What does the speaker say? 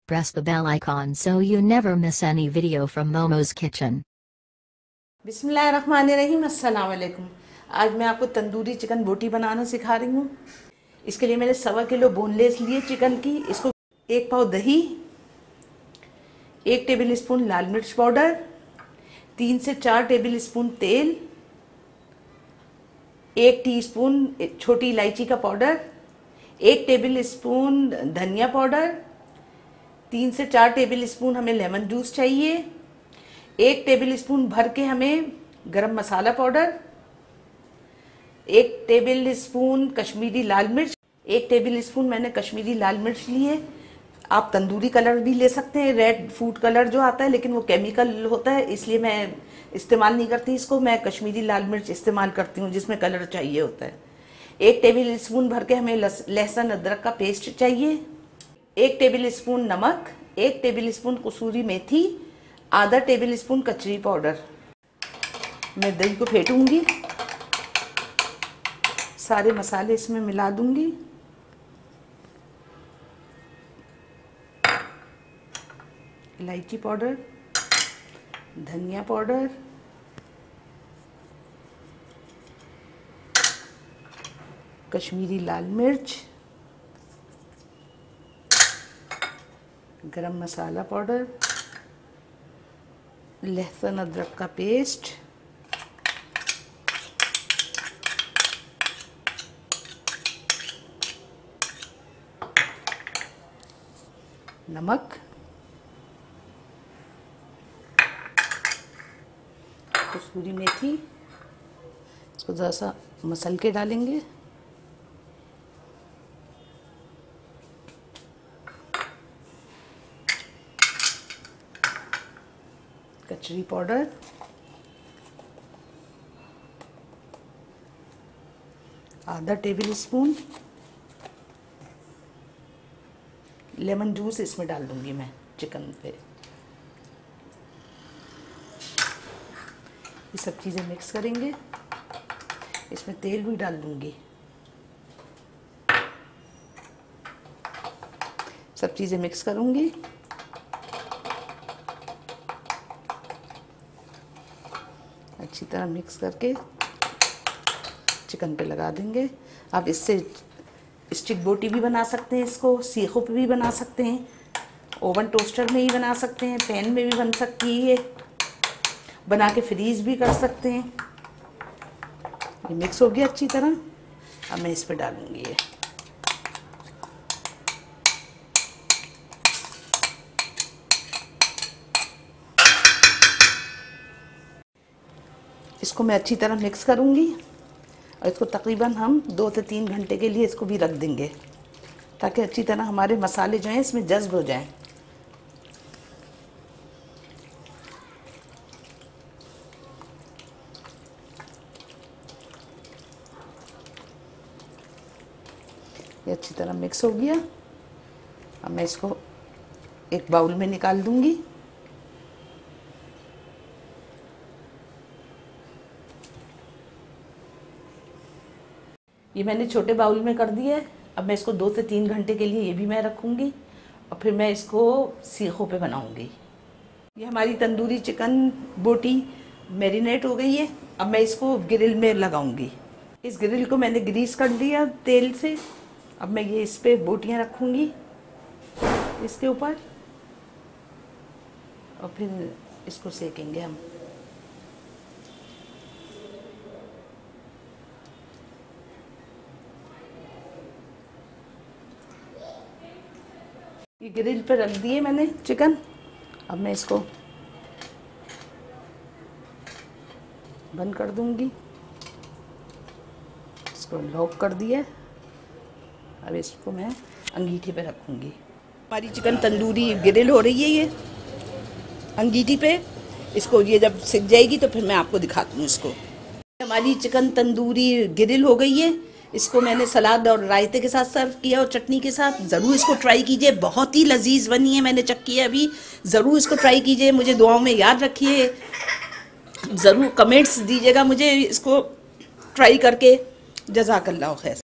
Press the bell icon so you never miss any video from Momo's Kitchen. बिस्मिल्लाहिर्रहमानिर्रहीम, अस्सलाम वालेकुम। आज मैं आपको तंदूरी चिकन बोटी बनाना सिखा रही हूँ। इसके लिए मैंने 1.25 किलो बोनलेस लिए चिकन की। इसको 1 पाव दही, 1 टेबल स्पून लाल मिर्च पाउडर, 3 से 4 टेबल स्पून तेल, 1 टीस्पून छोटी इलायची का पाउडर, 1 टेबल स्पून धनिया पाउडर, 3 से 4 टेबल स्पून हमें लेमन जूस चाहिए, 1 टेबल स्पून भर के हमें garam masala powder, 1 table spoon Kashmiri लाल मिर्च, 1 टेबल स्पून मैंने कश्मीरी लाल मिर्च लिए। आप तंदूरी कलर भी ले सकते हैं, रेड फूड कलर जो आता है, लेकिन वो केमिकल होता है इसलिए मैं इस्तेमाल नहीं करती इसको। मैं कश्मीरी लाल मिर्च इस्तेमाल करती हूँ जिसमें कलर चाहिए होता है। 1 टेबल स्पून भर के हमें लहसुन अदरक का पेस्ट चाहिए, 1 टेबल स्पून नमक, 1 टेबल स्पून कसूरी मेथी, आधा टेबल स्पून कचरी पाउडर। मैं दही को फेंटूंगी, सारे मसाले इसमें मिला दूंगी। इलायची पाउडर, धनिया पाउडर, कश्मीरी लाल मिर्च, गरम मसाला पाउडर, लहसुन अदरक का पेस्ट, नमक, कसूरी मेथी। इसको ज़रा सा मसल के डालेंगे। कचरी पाउडर, आधा टेबल स्पून लेमन जूस इसमें डाल दूंगी मैं चिकन पे। ये सब चीज़ें मिक्स करेंगे। इसमें तेल भी डाल दूंगी। सब चीज़ें मिक्स करूंगी। अच्छी तरह मिक्स करके चिकन पे लगा देंगे। आप इससे स्टिक बोटी भी बना सकते हैं, इसको सीखों पे भी बना सकते हैं, ओवन टोस्टर में ही बना सकते हैं, पैन में भी बन सकती है, ये बना के फ्रीज भी कर सकते हैं। ये मिक्स हो गया अच्छी तरह। अब मैं इस पे डालूंगी ये। इसको मैं अच्छी तरह मिक्स करूंगी और इसको तकरीबन हम 2 से 3 घंटे के लिए इसको भी रख देंगे ताकि अच्छी तरह हमारे मसाले जो हैं इसमें जज्ब हो जाएं। ये अच्छी तरह मिक्स हो गया। अब मैं इसको एक बाउल में निकाल दूंगी। ये मैंने छोटे बाउल में कर दिया है। अब मैं इसको 2 से 3 घंटे के लिए ये भी मैं रखूँगी और फिर मैं इसको सीखों पे बनाऊँगी। ये हमारी तंदूरी चिकन बोटी मैरिनेट हो गई है। अब मैं इसको ग्रिल में लगाऊंगी। इस ग्रिल को मैंने ग्रीस कर लिया तेल से। अब मैं ये इस पे बोटियाँ रखूँगी इसके ऊपर और फिर इसको सेकेंगे हम। ये ग्रिल पे रख दिए मैंने चिकन। अब मैं इसको बंद कर दूंगी। इसको लॉक कर दिया। अब इसको मैं अंगीठी पे रखूंगी। हमारी चिकन तंदूरी ग्रिल हो रही है ये अंगीठी पे। इसको ये जब सिक जाएगी तो फिर मैं आपको दिखाती हूँ इसको। हमारी चिकन तंदूरी ग्रिल हो गई है। इसको मैंने सलाद और रायते के साथ सर्व किया और चटनी के साथ। ज़रूर इसको ट्राई कीजिए, बहुत ही लजीज बनी है। मैंने चख किया अभी। ज़रूर इसको ट्राई कीजिए, मुझे दुआओं में याद रखिए, ज़रूर कमेंट्स दीजिएगा मुझे इसको ट्राई करके। जज़ाकल्लाह खैर।